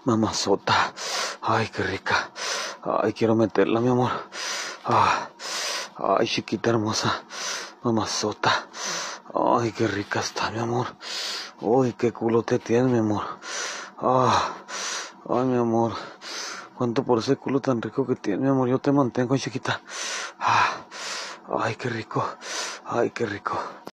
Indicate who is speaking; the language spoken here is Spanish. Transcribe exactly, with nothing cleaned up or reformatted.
Speaker 1: Mamazota. Ay, qué rica. Ay, quiero meterla, mi amor. Ah, ay, chiquita hermosa. Mamazota. Ay, qué rica está, mi amor. Uy, qué culo te tienes, mi amor. Ah, ay, mi amor. Cuánto por ese culo tan rico que tienes, mi amor. Yo te mantengo, chiquita. Ah, ay, qué rico. Ay, qué rico.